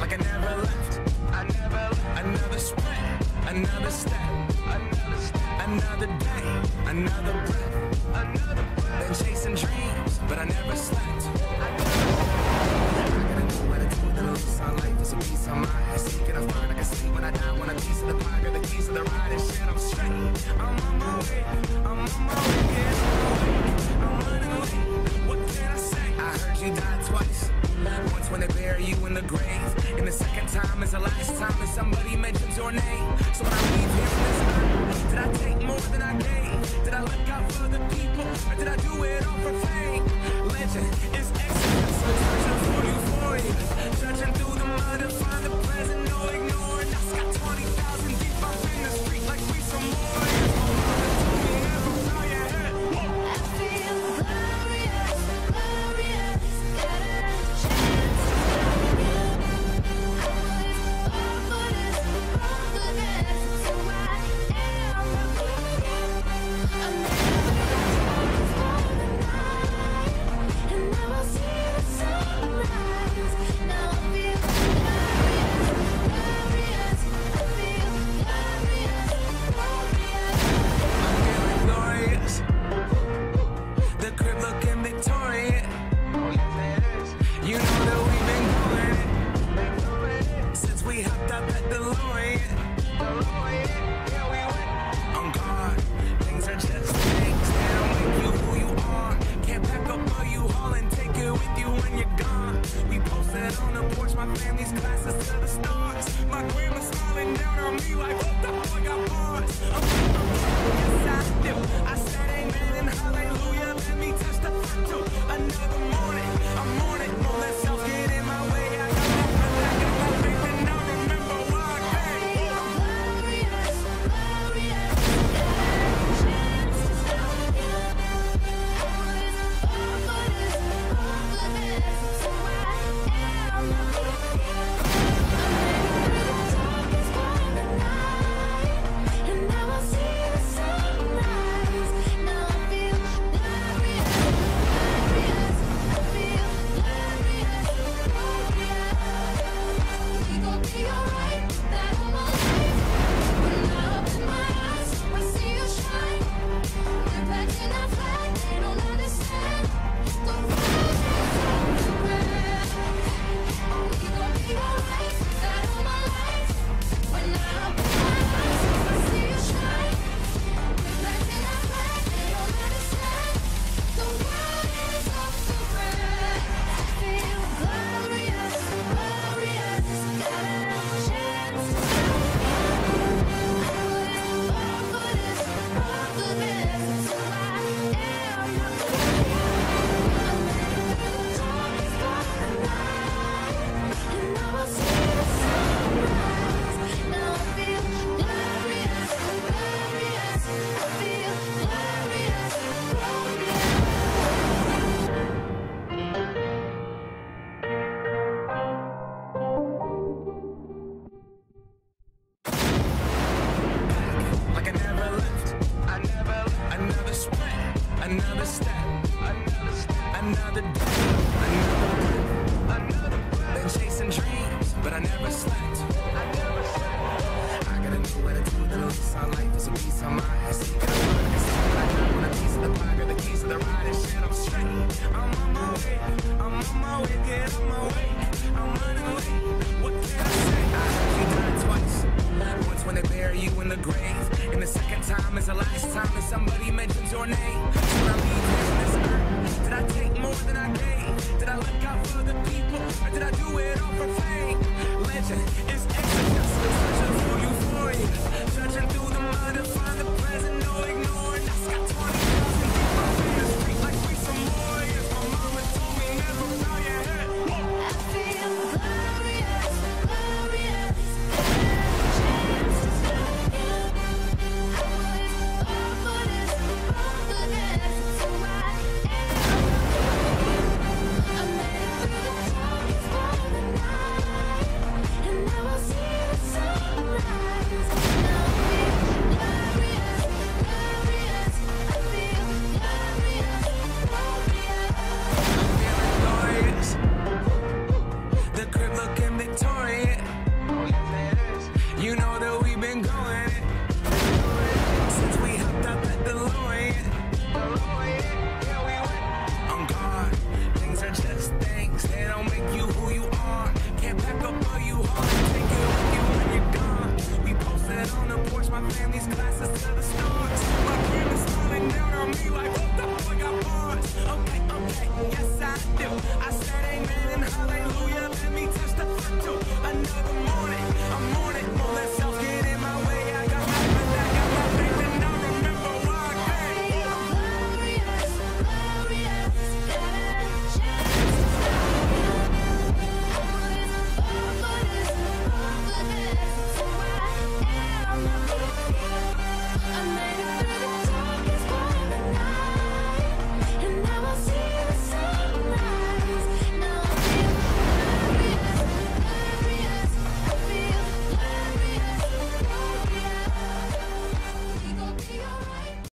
like I never left. Another sprint, another step, another day, another breath. Been chasing dreams, but I never slept. I gotta know what to do with the lease on life. It's a piece of mind. Seeking a find, I can sleep when I die. Want a piece of the pie, got the keys to the ride and shit. I'm straight. I'm on my way. I'm on my way. Yeah, I'm running away. What can I say? I heard you died twice. Once when they bury you in the grave, and the second time is the last time that somebody mentions your name. So when I leave here on this earth, did I take more than I gave? Did I look out for the people, or did I do it all for fame? Legend is excellence, so searching for euphoria, judging through the mud to find the present, no ignoring. I got 20,000 deep up in the street like we some warriors. My mother told me never bow your head. I feel glorious, glorious. Got a chance to love you. I was born for this, born for this. So I am a queen. I'm never for the night, and now I'll see the sunrise. Now I feel glorious, glorious. I feel glorious, glorious. I'm feeling glorious. The crib looking Victorian. You know that we've been going since we hopped up at the DeLorean. On guard, things are just things. They don't make you who you are. Can't pack up all you haul and take it with you when you're gone. We posted on the porch, my family's classes to the stars. My grandma smiling down on me like, what the boy got bars? Yes, I do. I said amen and hallelujah. Let me testify to another morning. I'm mourning, won't let self get in my way. I got my faith and I remember why I came. Glorious, glorious. Got a chance to love you. I was born for this, born for this. So I am a queen. I'm ready for the darkest part of the night, and now I'll see the sunrise. Now I feel glorious, glorious. I feel glorious, glorious. We gon' be alright. That all my life. When I open my eyes, I see you shine. We're planting our flag. They don't understand. The world is over. We gon' be alright. That all my life. When I open my eyes, I see you shine. We're planting our flag. They don't understand. The world is over. I feel glorious, glorious. Got a chance to love you. I was born for this, born for this. So I am a queen. I'm ready for the darkest part of the night, and now I'll see the sunrise. Now I feel glorious, glorious. I feel glorious, Like I never left. Another sprint, another step, another day, another breath. Been chasing dreams, but I never slept. I gotta know what to do with the lease on life. It's a piece of mind. Seeking a find, I can sleep when I die. Want a piece of the pie, got the keys to the ride and shit. I'm straight. I'm on my way. I'm on my way. Get on my way. I'm running away. What can I say? I heard you died twice. Once when they bury you in the grave, and the second time is the last time that somebody mentions your name. So when I leave here on this earth, did I take more than I gave? Did I look out for the people, or did I do it all for fame? Legend is excellence, so searching for euphoria, judging through the mud to find the present, no ignoring. I got